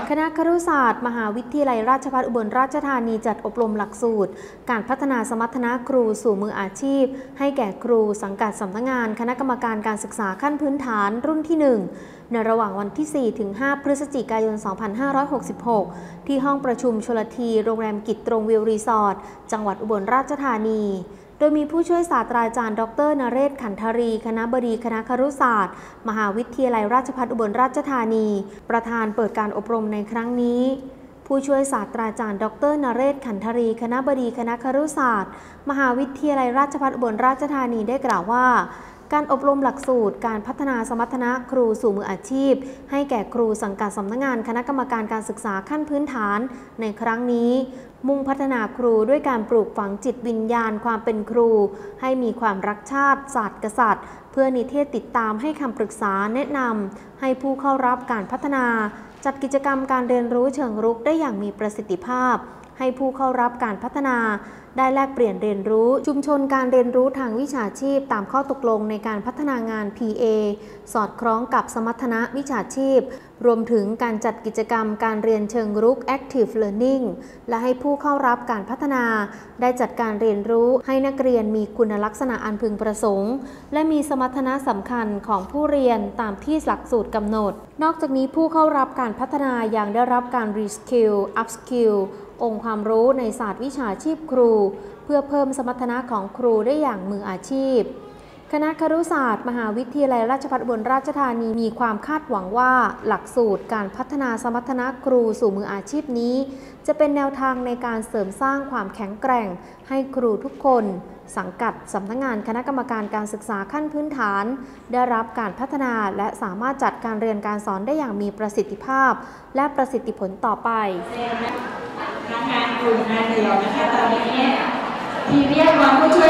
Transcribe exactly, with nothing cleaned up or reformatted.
คณะครุศาสตร์มหาวิทยาลัยราชภัฏอุบลราชธานีจัดอบรมหลักสูตรการพัฒนาสมรรถนะครูสู่มืออาชีพให้แก่ครูสังกัดสำนักงานคณะกรรมการการศึกษาขั้นพื้นฐานรุ่นที่ หนึ่ง ในระหว่างวันที่ สี่ถึงห้า พฤศจิกายน สองพันห้าร้อยหกสิบหก ที่ห้องประชุมชลทีโรงแรมกิจตรงวิวรีสอร์ทจังหวัดอุบลราชธานีโดยมีผู้ช่วยศาสตราจารย์ดร.นเรศ ขันธารีคณบดีคณะครุศาสตร์มหาวิทยาลัยราชภัฏอุบลราชธานีประธานเปิดการอบรมในครั้งนี้ผู้ช่วยศาสตราจารย์ดร.นเรศ ขันธารีคณบดีคณะครุศาสตร์มหาวิทยาลัยราชภัฏอุบลราชธานีได้กล่าวว่าการอบรมหลักสูตรการพัฒนาสมรรถนะครูสู่มืออาชีพให้แก่ครูสังกัดสำนักงานคณะกรรมการการศึกษาขั้นพื้นฐานในครั้งนี้มุ่งพัฒนาครูด้วยการปลูกฝังจิตวิญญาณความเป็นครูให้มีความรักชาติศาสตร์กษัตริย์เพื่อนิเทศติดตามให้คำปรึกษาแนะนำให้ผู้เข้ารับการพัฒนาจัดกิจกรรมการเรียนรู้เชิงรุกได้อย่างมีประสิทธิภาพให้ผู้เข้ารับการพัฒนาได้แลกเปลี่ยนเรียนรู้ชุมชนการเรียนรู้ทางวิชาชีพตามข้อตกลงในการพัฒนางาน พี เอ สอดคล้องกับสมรรถนะวิชาชีพรวมถึงการจัดกิจกรรมการเรียนเชิงรุก Active Learning และให้ผู้เข้ารับการพัฒนาได้จัดการเรียนรู้ให้นักเรียนมีคุณลักษณะอันพึงประสงค์และมีสมรรถนะสำคัญของผู้เรียนตามที่หลักสูตรกำหนดนอกจากนี้ผู้เข้ารับการพัฒนายังได้รับการ Reskill Upskill องค์ความรู้ในศาสตร์วิชาชีพครูเพื่อเพิ่มสมรรถนะของครูได้อย่างมืออาชีพคณะครุศาสตร์มหาวิทยาลัยราชภัฏอุบลราชธานีมีความคาดหวังว่าหลักสูตรการพัฒนาสมรรถนะครูสู่มืออาชีพนี้จะเป็นแนวทางในการเสริมสร้างความแข็งแกร่งให้ครูทุกคนสังกัดสำนักงานคณะกรรมการการศึกษาขั้นพื้นฐานได้รับการพัฒนาและสามารถจัดการเรียนการสอนได้อย่างมีประสิทธิภาพและประสิทธิผลต่อไปงานกลุ่มงานเดี่ยวนะคะตอนนี้ที่เรียกว่าผู้ช่วย